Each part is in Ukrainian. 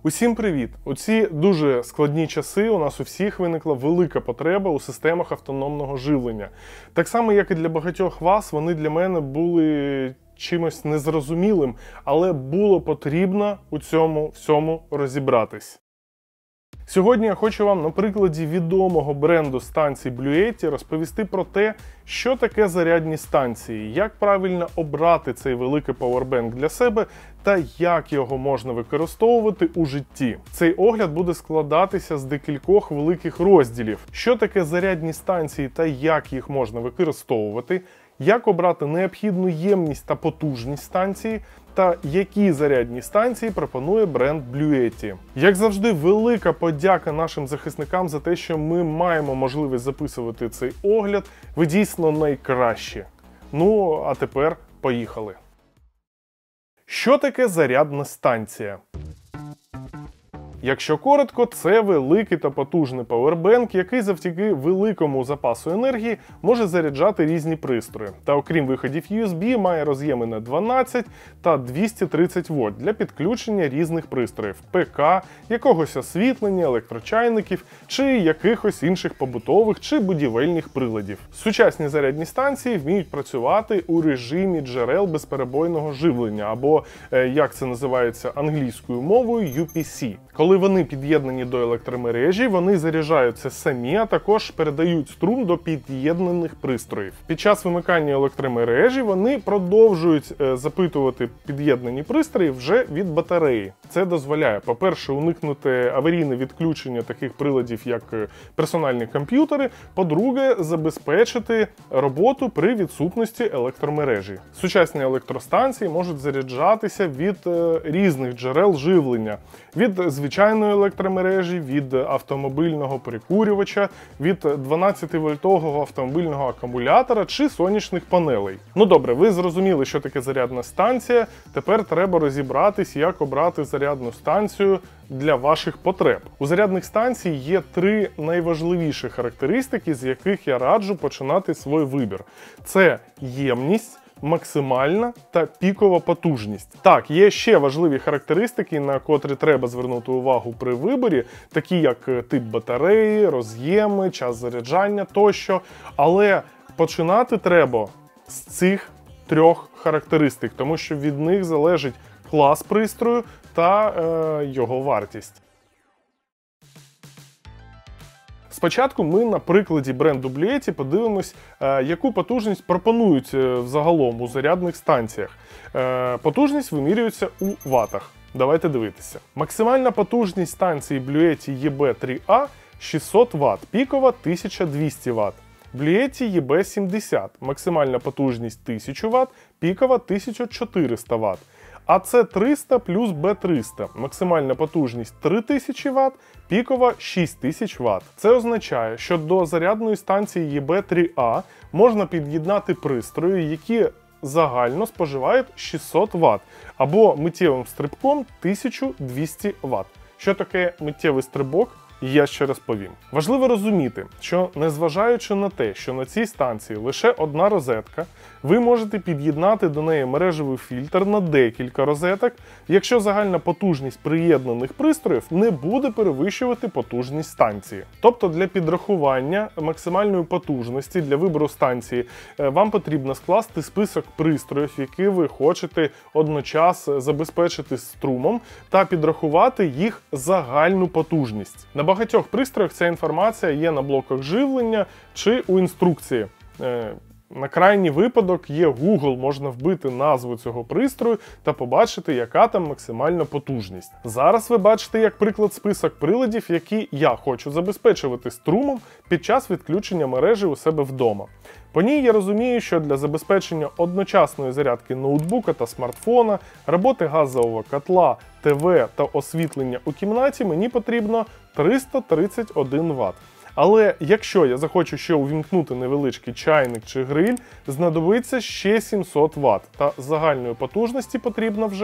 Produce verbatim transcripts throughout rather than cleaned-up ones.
Усім привіт! У ці дуже складні часи у нас у всіх виникла велика потреба у системах автономного живлення. Так само, як і для багатьох вас, вони для мене були чимось незрозумілим, але було потрібно у цьому всьому розібратись. Сьогодні я хочу вам на прикладі відомого бренду станцій Bluetti розповісти про те, що таке зарядні станції, як правильно обрати цей великий пауербенк для себе та як його можна використовувати у житті. Цей огляд буде складатися з декількох великих розділів. Що таке зарядні станції та як їх можна використовувати, як обрати необхідну ємність та потужність станції, та які зарядні станції пропонує бренд Bluetti. Як завжди, велика подяка нашим захисникам за те, що ми маємо можливість записувати цей огляд. Ви дійсно найкращі. Ну, а тепер поїхали. Що таке зарядна станція? Якщо коротко, це великий та потужний пауербенк, який завдяки великому запасу енергії може заряджати різні пристрої. Та окрім виходів ю ес бі, має роз'єми на дванадцять та двісті тридцять вольт для підключення різних пристроїв – ПК, якогось освітлення, електрочайників чи якихось інших побутових чи будівельних приладів. Сучасні зарядні станції вміють працювати у режимі джерел безперебойного живлення, або, як це називається англійською мовою, ю пі сі. Коли вони під'єднані до електромережі, вони заряджаються самі, а також передають струм до під'єднаних пристроїв. Під час вимикання електромережі вони продовжують запитувати під'єднані пристрої вже від батареї. Це дозволяє, по-перше, уникнути аварійне відключення таких приладів, як персональні комп'ютери, по-друге, забезпечити роботу при відсутності електромережі. Сучасні електростанції можуть заряджатися від різних джерел живлення, від звичайної електромережі, від автомобільного прикурювача, від дванадцятивольтового автомобільного акумулятора чи сонячних панелей. Ну добре, ви зрозуміли, що таке зарядна станція, тепер треба розібратись, як обрати зарядну станцію для ваших потреб. У зарядних станцій є три найважливіші характеристики, з яких я раджу починати свій вибір. Це ємність, максимальна та пікова потужність. Так, є ще важливі характеристики, на котрі треба звернути увагу при виборі, такі як тип батареї, роз'єми, час заряджання тощо, але починати треба з цих трьох характеристик, тому що від них залежить клас пристрою та е, його вартість. Спочатку ми на прикладі бренду Bluetti подивимось, яку потужність пропонують взагалом у зарядних станціях. Потужність вимірюється у ватах. Давайте дивитися. Максимальна потужність станції Bluetti і бі три а шістсот ватт, пікова тисяча двісті ватт. Bluetti і бі сімдесят, максимальна потужність тисяча ватт, пікова тисяча чотириста ватт. а це триста плюс бі триста, максимальна потужність три тисячі ватт, пікова шість тисяч ватт. Це означає, що до зарядної станції і бі три а можна під'єднати пристрої, які загально споживають шістсот ватт, або миттєвим стрибком тисяча двісті ватт. Що таке миттєвий стрибок? Я ще розповім. Важливо розуміти, що незважаючи на те, що на цій станції лише одна розетка, ви можете під'єднати до неї мережевий фільтр на декілька розеток, якщо загальна потужність приєднаних пристроїв не буде перевищувати потужність станції. Тобто для підрахування максимальної потужності для вибору станції вам потрібно скласти список пристроїв, які ви хочете одночасно забезпечити струмом, та підрахувати їх загальну потужність. На багатьох пристроях ця інформація є на блоках живлення чи у інструкції. На крайній випадок є Google, можна вбити назву цього пристрою та побачити, яка там максимальна потужність. Зараз ви бачите, як приклад, список приладів, які я хочу забезпечувати струмом під час відключення мережі у себе вдома. По ній я розумію, що для забезпечення одночасної зарядки ноутбука та смартфона, роботи газового котла, ТВ та освітлення у кімнаті мені потрібно триста тридцять один ватт. Але якщо я захочу ще увімкнути невеличкий чайник чи гриль, знадобиться ще сімсот ватт, та загальної потужності потрібно вже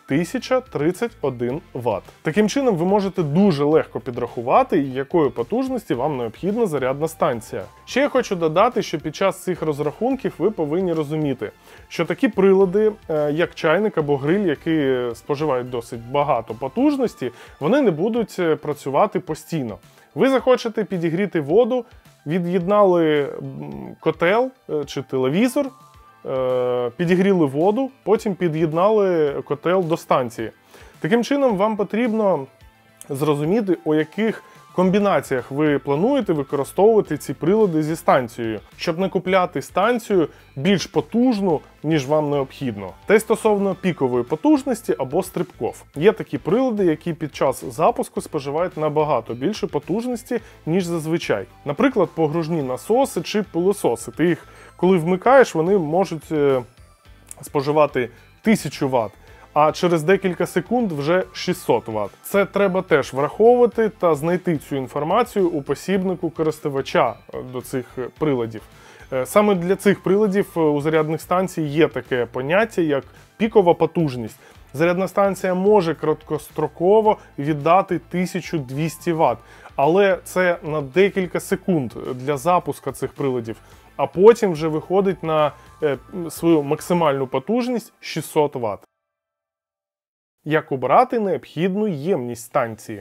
тисяча тридцять один ватт. Таким чином, ви можете дуже легко підрахувати, якої потужності вам необхідна зарядна станція. Ще я хочу додати, що під час цих розрахунків ви повинні розуміти, що такі прилади, як чайник або гриль, які споживають досить багато потужності, вони не будуть працювати постійно. Ви захочете підігріти воду, від'єднали котел чи телевізор, підігріли воду, потім під'єднали котел до станції. Таким чином, вам потрібно зрозуміти, у яких комбінаціях ви плануєте використовувати ці прилади зі станцією, щоб не купляти станцію більш потужну, ніж вам необхідно. Те стосовно пікової потужності або стрибков. Є такі прилади, які під час запуску споживають набагато більше потужності, ніж зазвичай. Наприклад, погружні насоси чи пилососи. Ти їх, коли вмикаєш, вони можуть споживати тисячу ватт. А через декілька секунд вже шістсот ватт. Це треба теж враховувати та знайти цю інформацію у посібнику користувача до цих приладів. Саме для цих приладів у зарядних станцій є таке поняття, як пікова потужність. Зарядна станція може короткостроково віддати тисячу двісті ватт, але це на декілька секунд для запуску цих приладів, а потім вже виходить на свою максимальну потужність шістсот ватт. Як обрати необхідну ємність станції?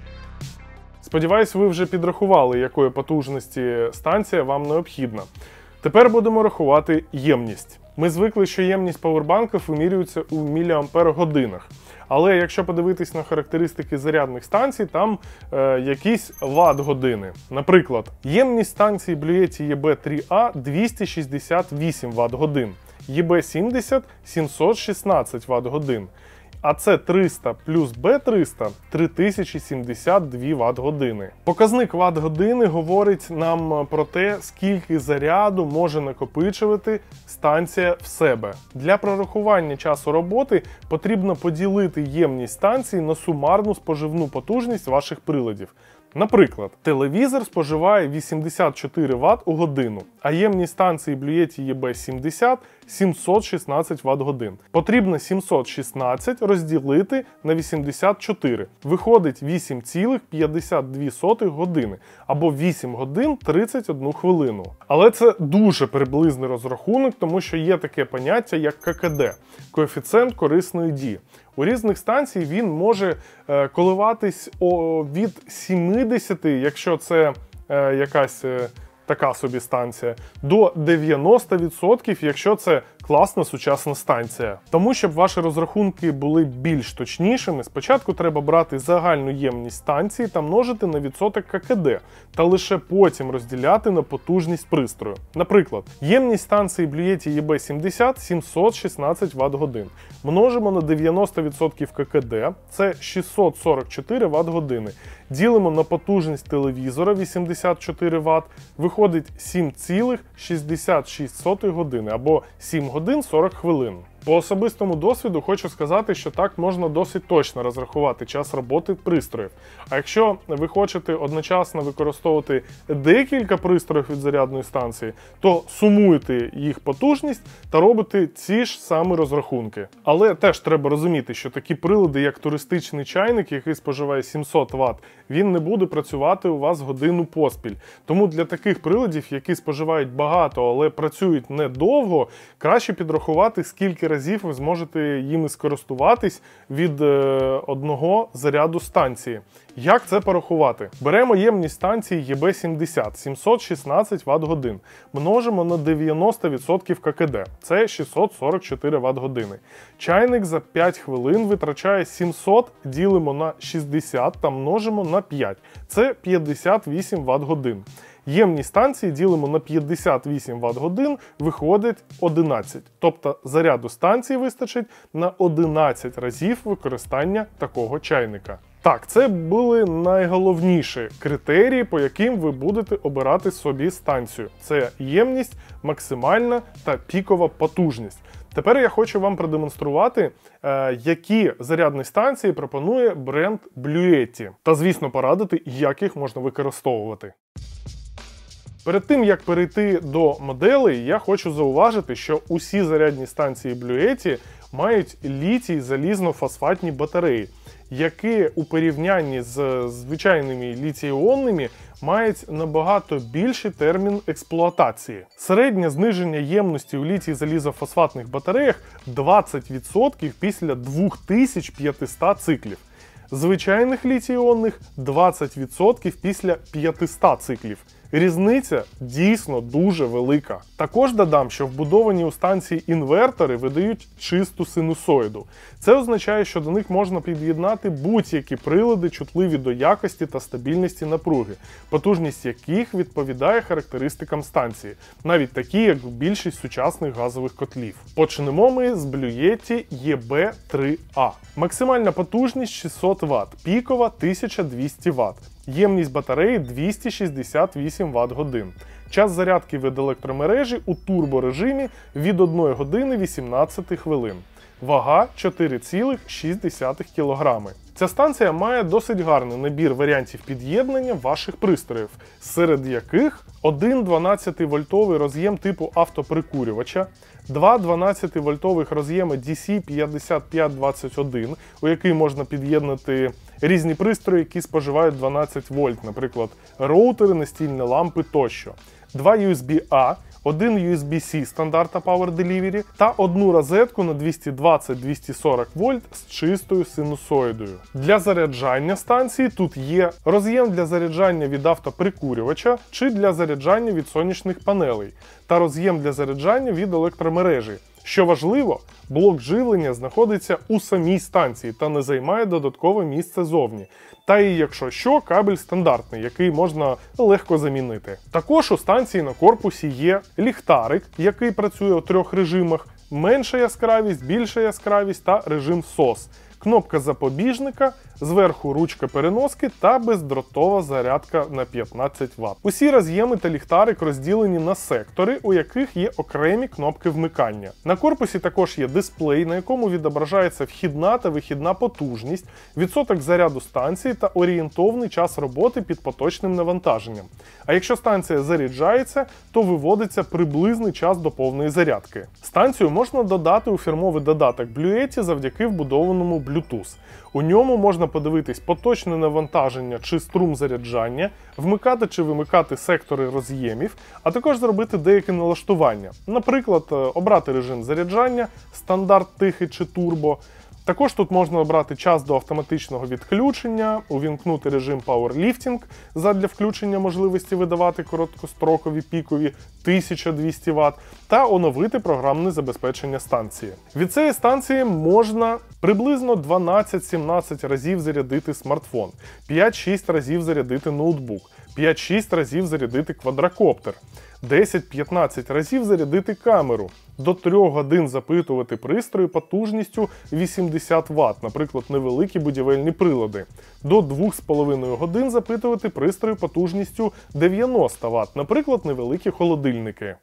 Сподіваюсь, ви вже підрахували, якої потужності станція вам необхідна. Тепер будемо рахувати ємність. Ми звикли, що ємність павербанків вимірюється у міліампер-годинах. Але якщо подивитись на характеристики зарядних станцій, там е, якісь ватт-години. Наприклад, ємність станції Bluetti і бі три а двісті шістдесят вісім ватт-годин, і бі сімдесят – сімсот шістнадцять ватт-годин. А це триста плюс бі триста – три тисячі сімдесят дві ватт-години. Показник ватт-години говорить нам про те, скільки заряду може накопичувати станція в себе. Для прорахування часу роботи потрібно поділити ємність станції на сумарну споживну потужність ваших приладів. Наприклад, телевізор споживає вісімдесят чотири ватт у годину, а ємність станції Bluetti і бі сімдесят – сімсот шістнадцять ватт-годин. Потрібно сімсот шістнадцять розділити на вісімдесят чотири. Виходить вісім цілих п'ятдесят дві сотих години, або вісім годин тридцять одну хвилину. Але це дуже приблизний розрахунок, тому що є таке поняття, як ка ка де – коефіцієнт корисної дії. У різних станцій він може е, коливатись о, від сімдесяти, якщо це е, якась е, така собі станція, до дев'яноста відсотків, якщо це класна сучасна станція. Тому, щоб ваші розрахунки були більш точнішими, спочатку треба брати загальну ємність станції та множити на відсоток ка ка де, та лише потім розділяти на потужність пристрою. Наприклад, ємність станції Bluetti і бі сімдесят – сімсот шістнадцять ватт-годин. Множимо на дев'яносто відсотків ка ка де, це шістсот сорок чотири ватт-години. Ділимо на потужність телевізора вісімдесят чотири ватт, виходить сім цілих шістдесят шість сотих години, або сім годин сорок хвилин. По особистому досвіду хочу сказати, що так можна досить точно розрахувати час роботи пристроїв. А якщо ви хочете одночасно використовувати декілька пристроїв від зарядної станції, то сумуйте їх потужність та робите ці ж самі розрахунки. Але теж треба розуміти, що такі прилади, як туристичний чайник, який споживає сімсот ватт, він не буде працювати у вас годину поспіль. Тому для таких приладів, які споживають багато, але працюють недовго, краще підрахувати, скільки разів ви зможете їми скористуватись від е, одного заряду станції. Як це порахувати? Беремо ємність станції і бі сімдесят – сімсот шістнадцять ватт-годин. Множимо на дев'яносто відсотків ка ка де. Це шістсот сорок чотири ватт-години. Чайник за п'ять хвилин витрачає сімсот, ділимо на шістдесят та множимо на п'ять. Це п'ятдесят вісім ватт-годин. Ємність станції ділимо на п'ятдесят вісім ватт-годин, виходить одинадцять. Тобто заряду станції вистачить на одинадцять разів використання такого чайника. Так, це були найголовніші критерії, по яким ви будете обирати собі станцію. Це ємність, максимальна та пікова потужність. Тепер я хочу вам продемонструвати, е, які зарядні станції пропонує бренд Bluetti. Та, звісно, порадити, як їх можна використовувати. Перед тим, як перейти до моделей, я хочу зауважити, що усі зарядні станції Bluetti мають літій залізно-фосфатні батареї, які у порівнянні з звичайними літій-іонними мають набагато більший термін експлуатації. Середнє зниження ємності у літій-залізофосфатних батареях двадцять відсотків після дві тисячі п'ятсот циклів. Звичайних літій-іонних двадцять відсотків після п'ятсот циклів. Різниця дійсно дуже велика. Також додам, що вбудовані у станції інвертори видають чисту синусоїду. Це означає, що до них можна під'єднати будь-які прилади, чутливі до якості та стабільності напруги, потужність яких відповідає характеристикам станції, навіть такі, як більшість сучасних газових котлів. Почнемо ми з Bluetti і бі три а. Максимальна потужність шістсот ватт, пікова тисяча двісті ватт. Ємність батареї двісті шістдесят вісім ватт-годин. Час зарядки від електромережі у турборежимі від однієї години вісімнадцять хвилин. Вага чотири цілих шість десятих кілограми. Ця станція має досить гарний набір варіантів під'єднання ваших пристроїв, серед яких один дванадцятивольтовий роз'єм типу автоприкурювача, два дванадцятивольтових роз'єми ді сі п'ятдесят п'ять двадцять один, у який можна під'єднати різні пристрої, які споживають дванадцять вольт, наприклад, роутери, настільні лампи тощо, два ю ес бі-A, один ю ес бі-C стандарта Power Delivery та одну розетку на двісті двадцять - двісті сорок вольт з чистою синусоїдою. Для заряджання станції тут є роз'єм для заряджання від автоприкурювача чи для заряджання від сонячних панелей та роз'єм для заряджання від електромережі. Що важливо, блок живлення знаходиться у самій станції та не займає додаткове місце зовні. Та і якщо що, кабель стандартний, який можна легко замінити. Також у станції на корпусі є ліхтарик, який працює у трьох режимах: менша яскравість, більша яскравість та режим сос. Кнопка запобіжника, зверху ручка переноски та бездротова зарядка на п'ятнадцять ватт. Усі роз'єми та ліхтарик розділені на сектори, у яких є окремі кнопки вмикання. На корпусі також є дисплей, на якому відображається вхідна та вихідна потужність, відсоток заряду станції та орієнтовний час роботи під поточним навантаженням. А якщо станція заряджається, то виводиться приблизний час до повної зарядки. Станцію можна додати у фірмовий додаток Bluetti завдяки вбудованому Bluetooth. У ньому можна подивитись поточне навантаження чи струм заряджання, вмикати чи вимикати сектори роз'ємів, а також зробити деякі налаштування. Наприклад, обрати режим заряджання, стандарт тихий чи турбо. Також тут можна обрати час до автоматичного відключення, увімкнути режим Powerlifting задля включення можливості видавати короткострокові пікові тисяча двісті ватт та оновити програмне забезпечення станції. Від цієї станції можна приблизно дванадцять-сімнадцять разів зарядити смартфон, п'ять-шість разів зарядити ноутбук, п'ять-шість разів зарядити квадрокоптер, десять-п'ятнадцять разів зарядити камеру, до трьох годин запитувати пристрої потужністю вісімдесят ватт, наприклад, невеликі будівельні прилади, до двох з половиною годин запитувати пристрої потужністю дев'яносто ватт, наприклад, невеликі холодильники.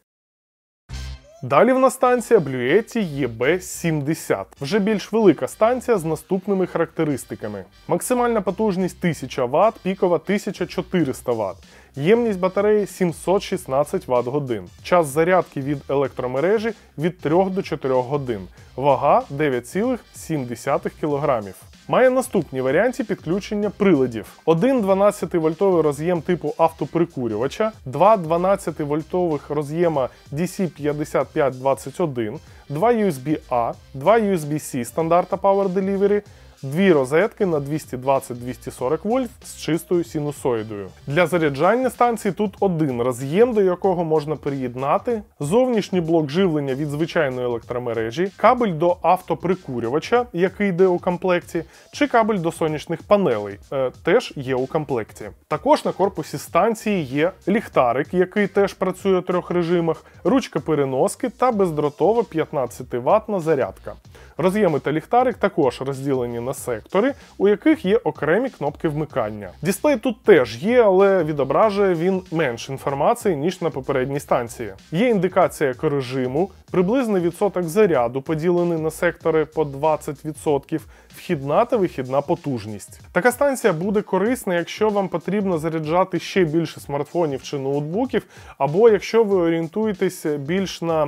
Далі в нас станція Bluetti і бі сімдесят. Вже більш велика станція з наступними характеристиками. Максимальна потужність тисяча ватт, пікова тисяча чотириста ватт. Ємність батареї сімсот шістнадцять ватт-годин. Час зарядки від електромережі від трьох до чотирьох годин. Вага дев'ять цілих сім десятих кілограмів. Має наступні варіанти підключення приладів. Один дванадцятивольтовий роз'єм типу автоприкурювача, два дванадцятивольтових роз'єма ді сі п'ятдесят п'ять двадцять один, два ю ес бі-A, два ю ес бі-C стандарта Power Delivery, дві розетки на двісті двадцять - двісті сорок вольт з чистою синусоїдою. Для заряджання станції тут один роз'єм, до якого можна приєднати зовнішній блок живлення від звичайної електромережі, кабель до автоприкурювача, який йде у комплекті, чи кабель до сонячних панелей, е, теж є у комплекті. Також на корпусі станції є ліхтарик, який теж працює у трьох режимах, ручка переноски та бездротова п'ятнадцятиватна зарядка. Роз'єми та ліхтарик також розділені на на сектори, у яких є окремі кнопки вмикання. Дисплей тут теж є, але відображує він менше інформації, ніж на попередній станції. Є індикація екорежиму, приблизний відсоток заряду, поділений на сектори по двадцять відсотків, вхідна та вихідна потужність. Така станція буде корисна, якщо вам потрібно заряджати ще більше смартфонів чи ноутбуків, або якщо ви орієнтуєтесь більш на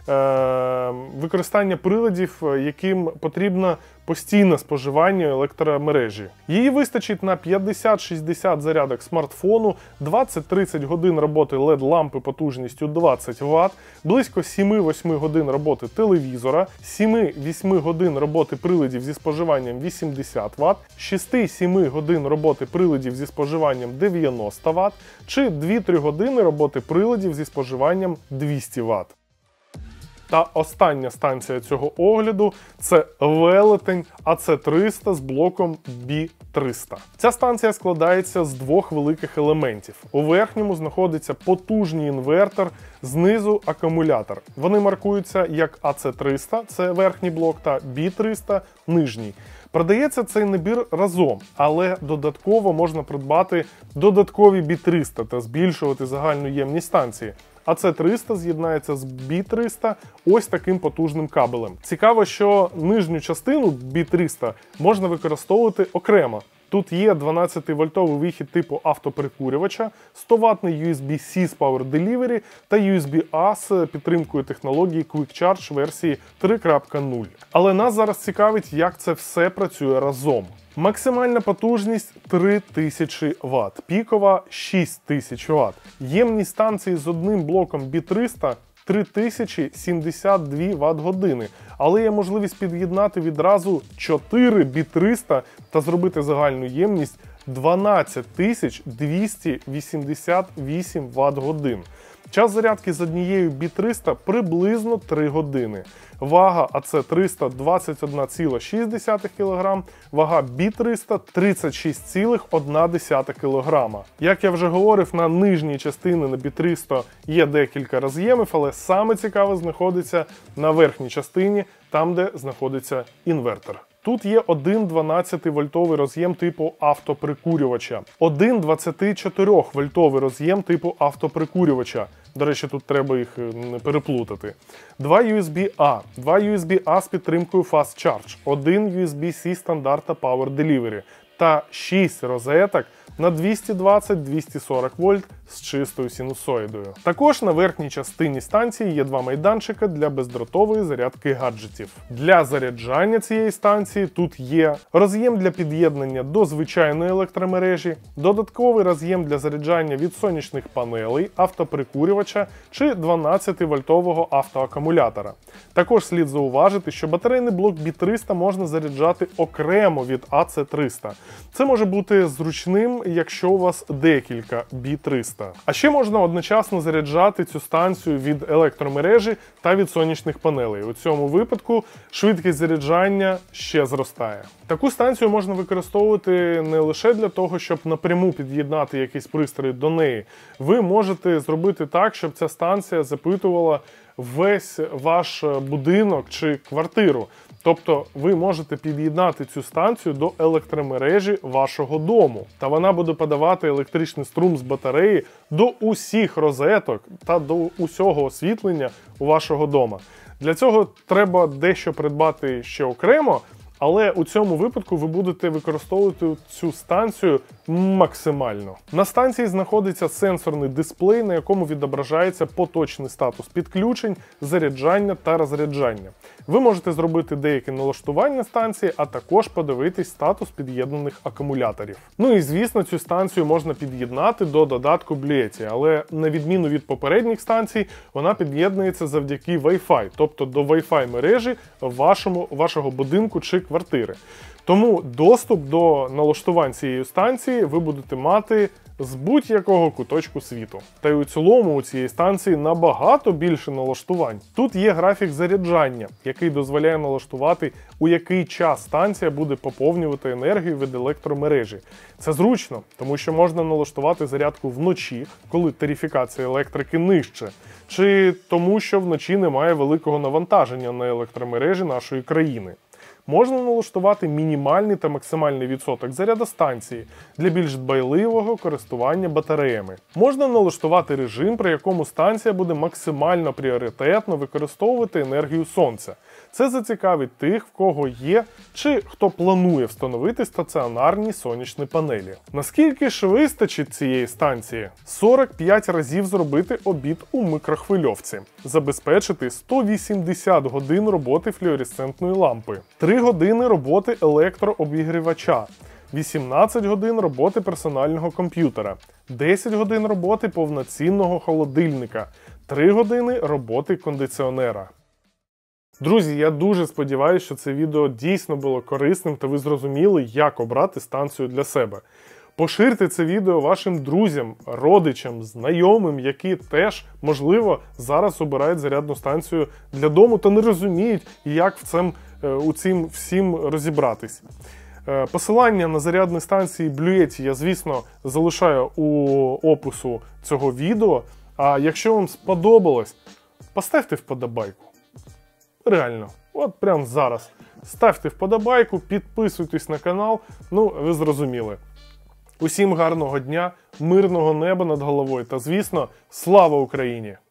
е, використання приладів, яким потрібно постійне споживання електромережі. Її вистачить на п'ятдесят-шістдесят зарядок смартфону, двадцять-тридцять годин роботи ел і ді-лампи потужністю двадцять ватт, близько сім-вісім годин роботи телевізора, сім-вісім годин роботи приладів зі споживанням вісімдесят ватт, шість-сім годин роботи приладів зі споживанням дев'яносто ватт, чи дві-три години роботи приладів зі споживанням двісті ватт. Та остання станція цього огляду – це велетень а це триста з блоком бі триста. Ця станція складається з двох великих елементів. У верхньому знаходиться потужний інвертор, знизу акумулятор. Вони маркуються як а це триста, це верхній блок, та бі триста – нижній. Продається цей набір разом, але додатково можна придбати додаткові бі триста та збільшувати загальну ємність станції. а це триста з'єднається з бі триста ось таким потужним кабелем. Цікаво, що нижню частину бі триста можна використовувати окремо. Тут є дванадцятивольтовий вихід типу автоприкурювача, сто ваттний ю ес бі-C з Power Delivery та ю ес бі-A з підтримкою технології Quick Charge версії три крапка нуль. Але нас зараз цікавить, як це все працює разом. Максимальна потужність три тисячі ватт, пікова шість тисяч ватт. Ємність станції з одним блоком бі триста – три тисячі сімдесят дві ватт-години, але є можливість під'єднати відразу чотири бі триста та зробити загальну ємність дванадцять тисяч двісті вісімдесят вісім ватт-годин. Час зарядки з однією бі триста приблизно три години. Вага а це триста двадцять один цілих шість десятих кілограма, вага бі триста тридцять шість цілих одна десята кілограма. Як я вже говорив, на нижній частині на бі триста є декілька роз'ємів, але саме цікаве знаходиться на верхній частині, там де знаходиться інвертор. Тут є один дванадцятивольтовий роз'єм типу автоприкурювача, один двадцятичотирьохвольтовий роз'єм типу автоприкурювача. До речі, тут треба їх не переплутати. Два ю ес бі-A, два ю ес бі-A з підтримкою Fast Charge, один ю ес бі-C стандарта Power Delivery та шість розеток на двісті двадцять - двісті сорок вольт з чистою синусоїдою. Також на верхній частині станції є два майданчика для бездротової зарядки гаджетів. Для заряджання цієї станції тут є роз'єм для під'єднання до звичайної електромережі, додатковий роз'єм для заряджання від сонячних панелей, автоприкурювача чи дванадцятивольтового автоакумулятора. Також слід зауважити, що батарейний блок бі триста можна заряджати окремо від а це триста. Це може бути зручним, якщо у вас декілька бі триста. А ще можна одночасно заряджати цю станцію від електромережі та від сонячних панелей. У цьому випадку швидкість заряджання ще зростає. Таку станцію можна використовувати не лише для того, щоб напряму під'єднати якийсь пристрій до неї. Ви можете зробити так, щоб ця станція запитувала весь ваш будинок чи квартиру. Тобто ви можете під'єднати цю станцію до електромережі вашого дому. Та вона буде подавати електричний струм з батареї до усіх розеток та до усього освітлення у вашого дома. Для цього треба дещо придбати ще окремо, але у цьому випадку ви будете використовувати цю станцію максимально. На станції знаходиться сенсорний дисплей, на якому відображається поточний статус підключень, заряджання та розряджання. Ви можете зробити деякі налаштування станції, а також подивитись статус під'єднаних акумуляторів. Ну і звісно, цю станцію можна під'єднати до додатку Bluetooth, але на відміну від попередніх станцій, вона під'єднується завдяки Wi-Fi, тобто до Wi-Fi мережі вашому, вашого будинку чи квартири. Тому доступ до налаштувань цієї станції ви будете мати з будь-якого куточку світу. Та й у цілому у цієї станції набагато більше налаштувань. Тут є графік заряджання, який дозволяє налаштувати, у який час станція буде поповнювати енергію від електромережі. Це зручно, тому що можна налаштувати зарядку вночі, коли тарифікація електрики нижче, чи тому, що вночі немає великого навантаження на електромережі нашої країни. Можна налаштувати мінімальний та максимальний відсоток заряду станції для більш дбайливого користування батареями. Можна налаштувати режим, при якому станція буде максимально пріоритетно використовувати енергію сонця. Це зацікавить тих, в кого є чи хто планує встановити стаціонарні сонячні панелі. Наскільки ж вистачить цієї станції? сорок п'ять разів зробити обід у микрохвильовці, забезпечити сто вісімдесят годин роботи флуоресцентної лампи, три години роботи електрообігрівача, вісімнадцять годин роботи персонального комп'ютера, десять годин роботи повноцінного холодильника, три години роботи кондиціонера. Друзі, я дуже сподіваюся, що це відео дійсно було корисним та ви зрозуміли, як обрати станцію для себе. Поширте це відео вашим друзям, родичам, знайомим, які теж, можливо, зараз обирають зарядну станцію для дому та не розуміють, як в цим, у цим всім розібратись. Посилання на зарядні станції Bluetti я, звісно, залишаю у опису цього відео. А якщо вам сподобалось, поставте вподобайку. Реально, от прямо зараз. Ставте вподобайку, підписуйтесь на канал, ну, ви зрозуміли. Усім гарного дня, мирного неба над головою та, звісно, слава Україні!